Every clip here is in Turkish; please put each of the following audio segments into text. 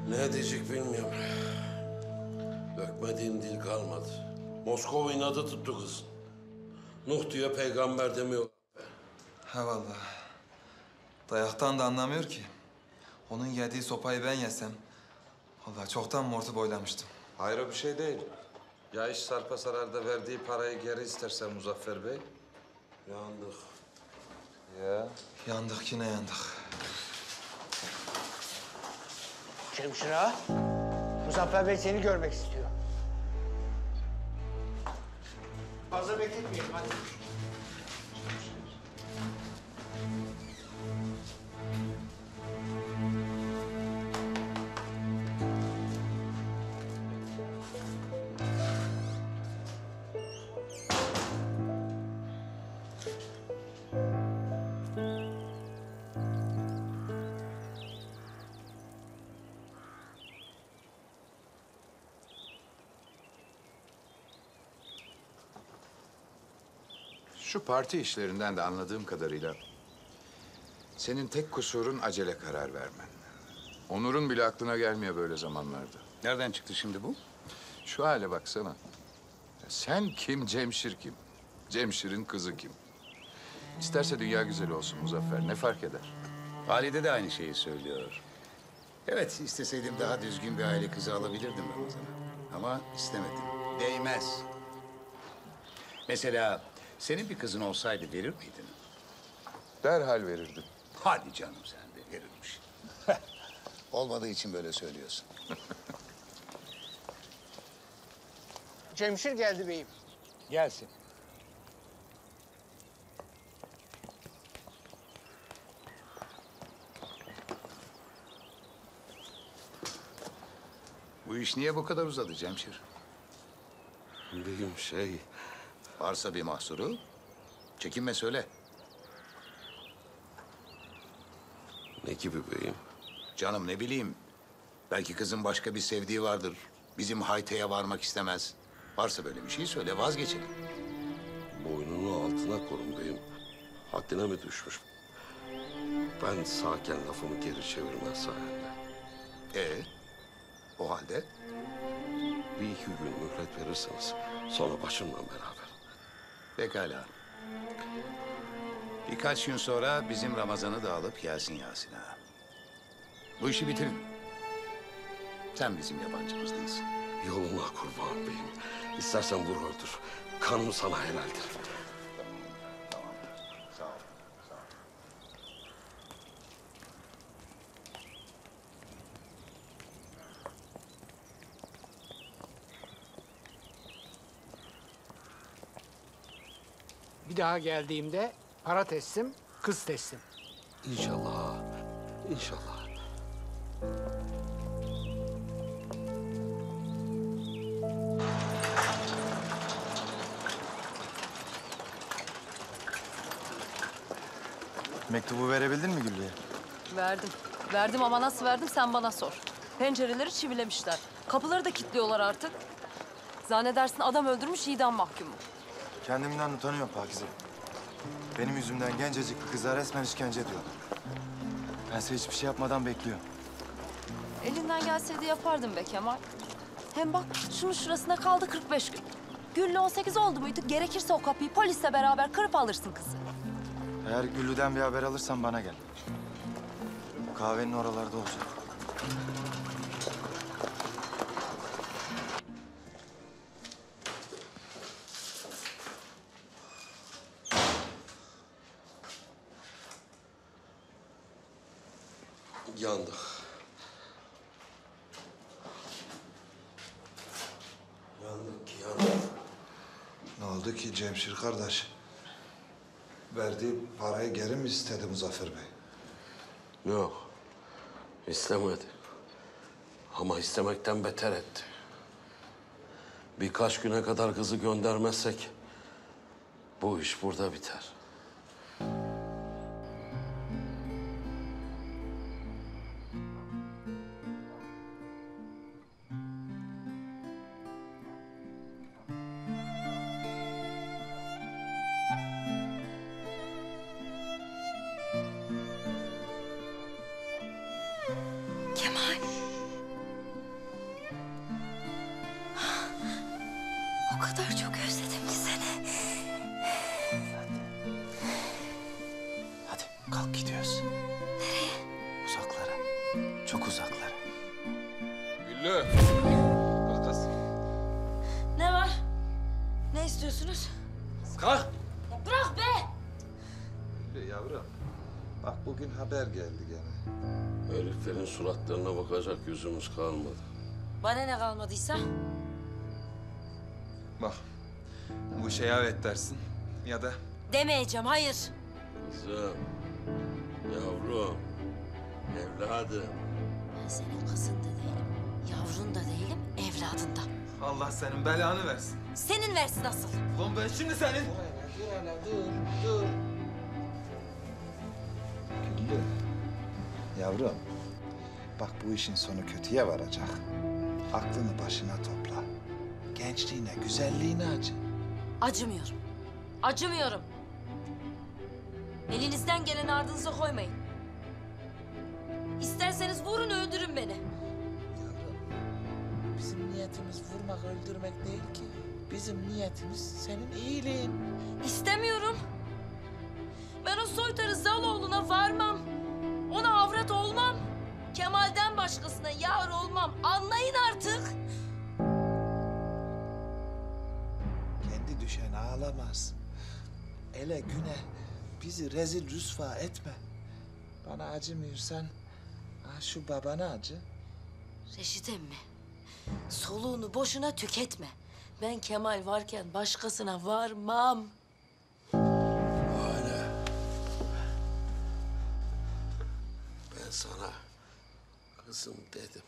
Ne diyecek bilmiyorum. Dökmediğin dil kalmadı. Moskova inadı tuttu kız. Nuh diyor, peygamber demiyor. He vallahi. Dayaktan da anlamıyor ki. Onun yediği sopayı ben yesem... vallahi çoktan mortu boylamıştım. Hayra bir şey değil. Ya iş sarpa sararda verdiği parayı geri isterse Muzaffer Bey? Yandık. Ya. Yandık yine yandık. Cemşir ağa, Muzaffer Bey seni görmek istiyor. Fazla bekletmeyelim hadi. Şu parti işlerinden de anladığım kadarıyla... senin tek kusurun acele karar vermen. Onur'un bile aklına gelmiyor böyle zamanlarda. Nereden çıktı şimdi bu? Şu hale baksana. Ya sen kim, Cemşir kim? Cemşir'in kızı kim? İsterse dünya güzeli olsun Muzaffer, ne fark eder? Halide de aynı şeyi söylüyor. Evet, isteseydim daha düzgün bir aile kızı alabilirdim Ramazan'a. Ama istemedim. Değmez. Mesela senin bir kızın olsaydı verir miydin? Derhal verirdim. Hadi canım sen de verirmiş. Olmadığı için böyle söylüyorsun. Cemşir geldi beyim. Gelsin. Bu iş niye bu kadar uzadı Cemşir? Beyim Varsa bir mahsuru, çekinme söyle. ne gibi beyim? Canım ne bileyim, belki kızın başka bir sevdiği vardır. Bizim hayteye varmak istemez. Varsa böyle bir şey söyle, vazgeçelim. Boynunu altına korun beyim. Haddine mi düşmüş? Ben sağken lafımı geri çevirmez sayende. O halde Bir iki gün mühlet verirseniz sonra başımla beraber. pekala. Birkaç gün sonra bizim Ramazan'ı da alıp gelsin Yasin ağa. Bu işi bitirin. Sen bizim yabancımız değilsin. Yoluna kurban beyim. İstersen vur öldür. Kanım sana helaldir. Tamam. Sağ ol. Sağ ol. Bir daha geldiğimde para teslim, kız teslim. İnşallah. İnşallah. Mektubu verebildin mi Güllü'ye? Verdim. Verdim ama nasıl verdim sen bana sor. Pencereleri çivilemişler. Kapıları da kilitliyorlar artık. Zannedersin adam öldürmüş idam mahkumu. Kendimden utanıyorum Pakize. Benim yüzümden gencecik bir kıza resmen işkence ediyorlar. Bense hiçbir şey yapmadan bekliyorum. Elinden gelseydi yapardım be Kemal. Hem bak şunun şurasına kaldı 45 gün. Güllü 18 oldu muydu? Gerekirse o kapıyı polisle beraber kırıp alırsın kızı. Eğer Güllü'den bir haber alırsan bana gel. Kahvenin oralarda olacak. Yandık. Yandık ki yandık. Ne oldu ki Cemşir kardeş? Verdiği parayı geri mi istedi Muzaffer Bey? Yok. İstemedi. Ama istemekten beter etti. Birkaç güne kadar kızı göndermezsek bu iş burada biter. Kemal. kadar çok özledim ki seni. Hadi kalk gidiyoruz. Nereye? Uzaklara. Çok uzaklara. Güllü. Kalk kız. Ne var? Ne istiyorsunuz? Kalk. Ya bırak be! Güllü yavrum. Bak bugün haber geldi gene. Heriflerin suratlarına bakacak yüzümüz kalmadı. Bana ne kalmadıysa? Bak. Bu işe evet dersin. Ya da Demeyeceğim, hayır. Kızım, yavrum, evladım. Ben senin kızın da değilim, yavrun da değilim, evladın da. Allah senin belanı versin. Senin versin asıl. Ulan ben şimdi senin... Dur. Güllü. Yavrum. Bak bu işin sonu kötüye varacak. Aklını başına topla. Gençliğine, güzelliğine acı. Acımıyorum. Acımıyorum. Elinizden geleni ardınıza koymayın. İsterseniz vurun, öldürün beni. Yavrum, bizim niyetimiz vurmak, öldürmek değil ki. Bizim niyetimiz senin iyiliğin. İstemiyorum. Ben o soytarı Zaloğlu'na varmam. Ona avrat olmam. Kemal'den başkasına yar olmam. Anlayın artık. Kendi düşen ağlamaz. Ele güne bizi rezil rüsva etme. Bana acımıyorsan şu babana acı. Reşit emmi, soluğunu boşuna tüketme. Ben Kemal varken başkasına varmam. Öyle. Ben sana kızım dedim.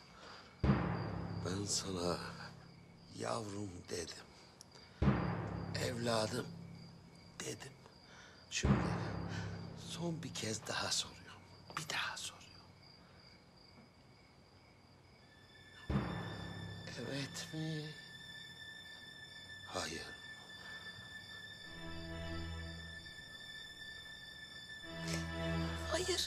Ben sana yavrum dedim. Evladım dedim. Şimdi son bir kez daha soruyorum. Bir daha soruyorum. Evet mi? Hayır. Hayır.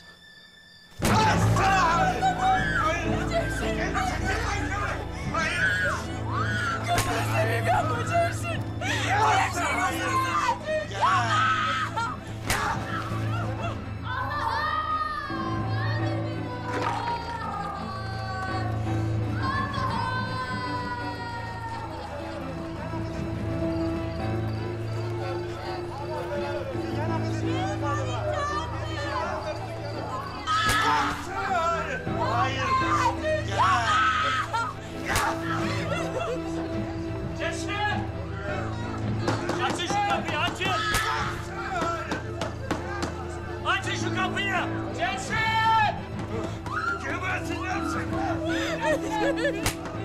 Açın şu kapıyı, açın! Açın şu kapıyı! Cemşir! Gebersinler seni!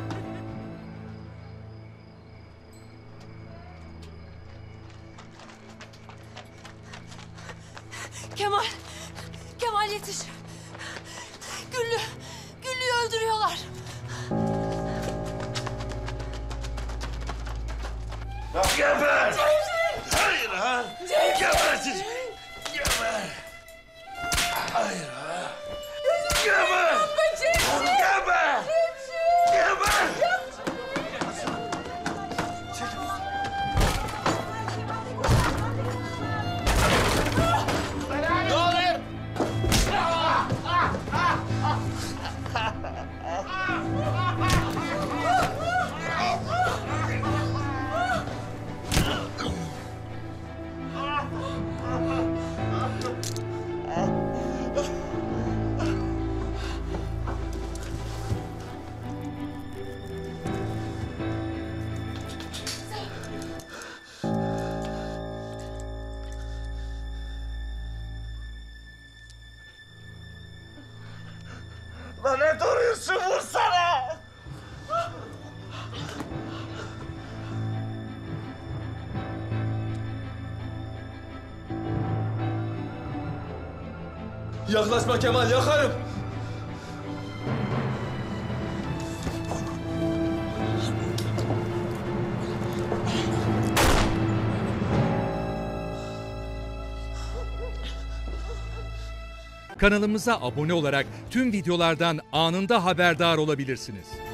Kemal, Kemal yetiş. Güllü'yü öldürüyorlar. Geber! Hayır ha! Gebersin! Geber! Hayır ha! Geber! Geber! Geber! Ne olur! Lan ne duruyorsun? Vursana! Yaklaşma Kemal, yakarım. Kanalımıza abone olarak tüm videolardan anında haberdar olabilirsiniz.